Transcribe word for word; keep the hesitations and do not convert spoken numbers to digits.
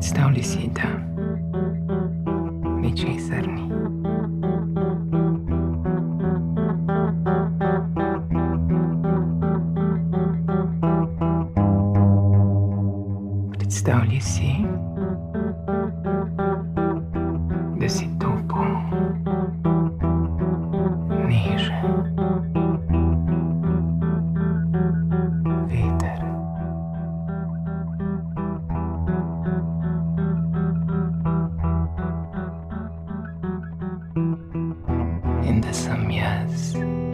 Predstavljaj si, da ničesar ni. Predstavljaj si, da si topel, nežen veter. In da sem jaz